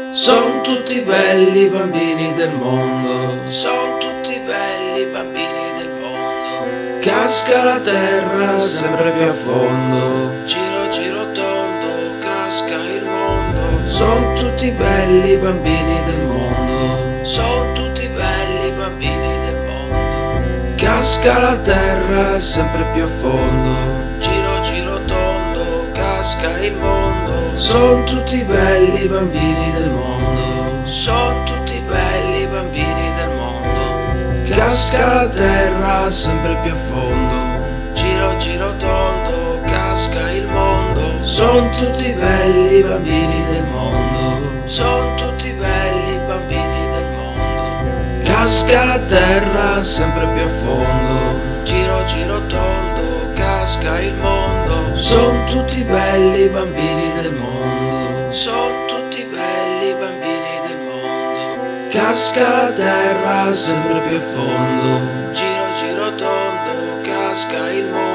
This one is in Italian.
Son tutti belli i bambini del mondo, son tutti belli i bambini del mondo. Casca la terra sempre più a fondo, giro giro tondo, casca il mondo. Son tutti belli i bambini del mondo, son tutti belli i bambini del mondo. Casca la terra sempre più a fondo, giro giro tondo, casca il mondo. Son tutti belli i bambini del mondo, son tutti belli i bambini del mondo. Casca la terra sempre più a fondo, giro giro tondo, casca il mondo. Son tutti belli i bambini del mondo, son tutti belli i bambini del mondo. Casca la terra sempre più a fondo, giro giro tondo, casca il mondo. Son tutti belli i bambini del mondo, son tutti belli i bambini del mondo. Casca la terra sempre più a fondo, giro giro tondo, casca il mondo.